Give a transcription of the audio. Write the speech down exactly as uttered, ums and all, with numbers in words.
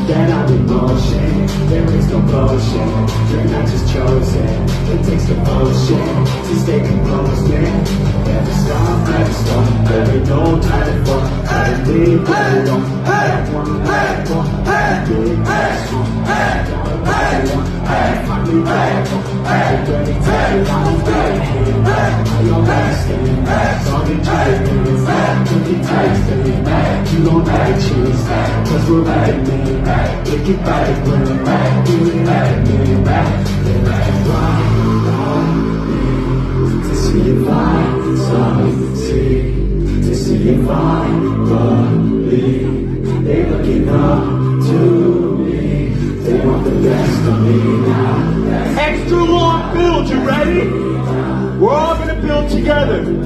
that I'm in motion. There is no bullshit, you're not just chosen. It takes devotion to stay composed, man. Never stop, never stop, there ain't no time for. Gotta leave where you don't. That one, that one, that big, that strong. That one, that finally back. I'm ready to take it on way. I understand, don't get tricked. Don't get tasted, you don't like cheese. Cause we're right, man. Look at back, man. Do it like me, man. To see you fly, something to see. To see you fly, believe. They looking up to me. They want the best of me now. Extra long build, you ready? We're all gonna build together.